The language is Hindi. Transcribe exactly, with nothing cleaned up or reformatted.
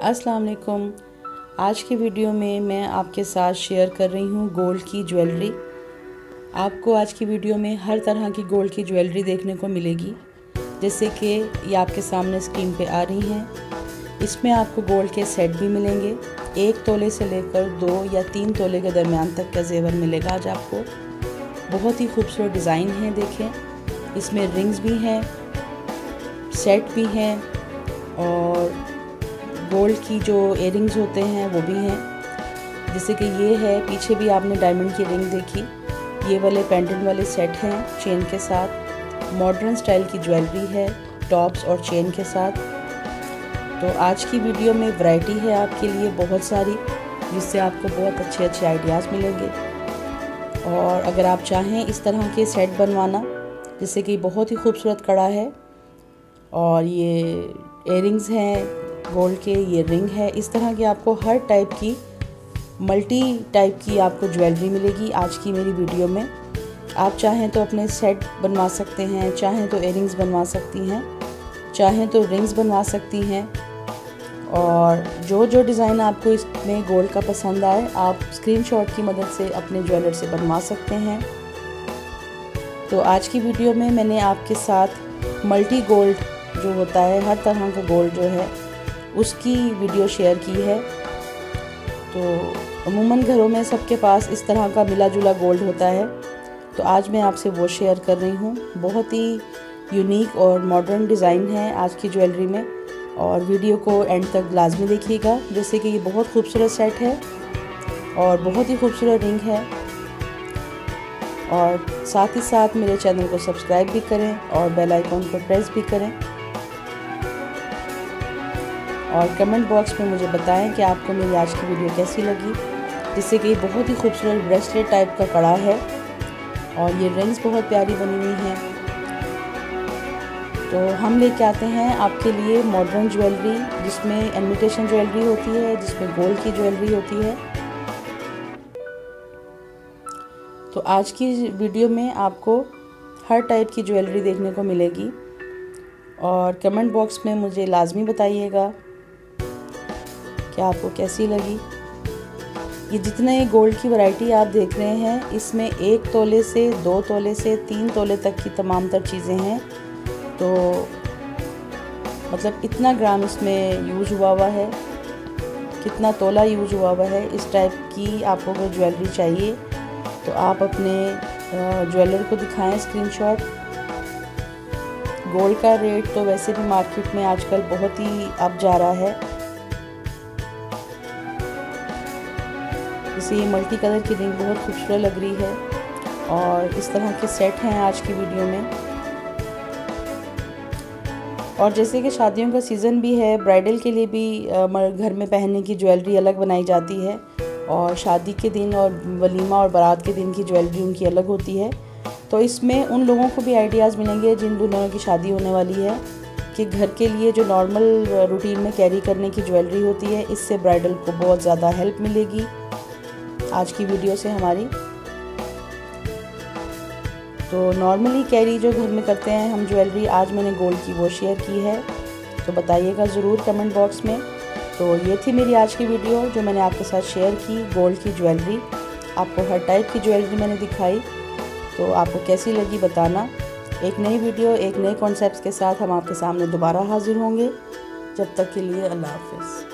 अस्सलाम वालेकुम। आज की वीडियो में मैं आपके साथ शेयर कर रही हूँ गोल्ड की ज्वेलरी। आपको आज की वीडियो में हर तरह की गोल्ड की ज्वेलरी देखने को मिलेगी, जैसे कि ये आपके सामने स्क्रीन पे आ रही हैं। इसमें आपको गोल्ड के सेट भी मिलेंगे, एक तोले से लेकर दो या तीन तोले के दरमियान तक का जेवर मिलेगा आज आपको। बहुत ही खूबसूरत डिज़ाइन है, देखें इसमें रिंग्स भी हैं, सेट भी हैं और गोल्ड की जो इयरिंग्स होते हैं वो भी हैं। जैसे कि ये है, पीछे भी आपने डायमंड की रिंग देखी। ये वाले पेंडेंट वाले सेट हैं चेन के साथ। मॉडर्न स्टाइल की ज्वेलरी है टॉप्स और चेन के साथ। तो आज की वीडियो में वैरायटी है आपके लिए बहुत सारी, जिससे आपको बहुत अच्छे अच्छे आइडियाज़ मिलेंगे। और अगर आप चाहें इस तरह के सेट बनवाना, जैसे कि बहुत ही खूबसूरत कड़ा है और ये इयरिंग्स हैं गोल्ड के, ये रिंग है, इस तरह की आपको हर टाइप की मल्टी टाइप की आपको ज्वेलरी मिलेगी आज की मेरी वीडियो में। आप चाहें तो अपने सेट बनवा सकते हैं, चाहें तो इयरिंग्स बनवा सकती हैं, चाहें तो रिंग्स बनवा सकती हैं। और जो जो डिज़ाइन आपको इसमें गोल्ड का पसंद आए, आप स्क्रीनशॉट की मदद से अपने ज्वेलर से बनवा सकते हैं। तो आज की वीडियो में मैंने आपके साथ मल्टी गोल्ड जो होता है, हर तरह का गोल्ड जो है उसकी वीडियो शेयर की है। तो अमूमन घरों में सबके पास इस तरह का मिला जुला गोल्ड होता है, तो आज मैं आपसे वो शेयर कर रही हूँ। बहुत ही यूनिक और मॉडर्न डिज़ाइन है आज की ज्वेलरी में, और वीडियो को एंड तक लाजमी देखिएगा। जैसे कि ये बहुत खूबसूरत सेट है और बहुत ही खूबसूरत रिंग है। और साथ ही साथ मेरे चैनल को सब्सक्राइब भी करें और बेल आइकॉन को प्रेस भी करें। और कमेंट बॉक्स में मुझे बताएं कि आपको मेरी आज की वीडियो कैसी लगी। जिससे कि बहुत ही खूबसूरत ब्रेसलेट टाइप का कड़ा है और ये रिंग्स बहुत प्यारी बनी हुई हैं। तो हम लेके आते हैं आपके लिए मॉडर्न ज्वेलरी, जिसमें इमिटेशन ज्वेलरी होती है, जिसमें गोल्ड की ज्वेलरी होती है। तो आज की वीडियो में आपको हर टाइप की ज्वेलरी देखने को मिलेगी। और कमेंट बॉक्स में मुझे लाजमी बताइएगा कि आपको कैसी लगी। ये जितने गोल्ड की वैरायटी आप देख रहे हैं, इसमें एक तोले से दो तोले से तीन तोले तक की तमाम तर चीज़ें हैं। तो मतलब इतना ग्राम इसमें यूज हुआ हुआ है, कितना तोला यूज हुआ हुआ है। इस टाइप की आपको अगर ज्वेलरी चाहिए तो आप अपने ज्वेलर को दिखाएं स्क्रीनशॉट। गोल्ड का रेट तो वैसे भी मार्केट में आजकल बहुत ही अप जा रहा है। जैसे ये मल्टी कलर की रिंग बहुत खूबसूरत लग रही है और इस तरह के सेट हैं आज की वीडियो में। और जैसे कि शादियों का सीज़न भी है, ब्राइडल के लिए भी घर में पहनने की ज्वेलरी अलग बनाई जाती है, और शादी के दिन और वलीमा और बारात के दिन की ज्वेलरी उनकी अलग होती है। तो इसमें उन लोगों को भी आइडियाज़ मिलेंगे जिन दुल्हनों की शादी होने वाली है, कि घर के लिए जो नॉर्मल रूटीन में कैरी करने की ज्वेलरी होती है, इससे ब्राइडल को बहुत ज़्यादा हेल्प मिलेगी आज की वीडियो से हमारी। तो नॉर्मली कैरी जो घर में करते हैं हम ज्वेलरी, आज मैंने गोल्ड की वो शेयर की है। तो बताइएगा ज़रूर कमेंट बॉक्स में। तो ये थी मेरी आज की वीडियो जो मैंने आपके साथ शेयर की, गोल्ड की ज्वेलरी। आपको हर टाइप की ज्वेलरी मैंने दिखाई, तो आपको कैसी लगी बताना। एक नई वीडियो, एक नए कॉन्सेप्ट्स के साथ हम आपके सामने दोबारा हाजिर होंगे। जब तक के लिए अल्लाह हाफ़िज़।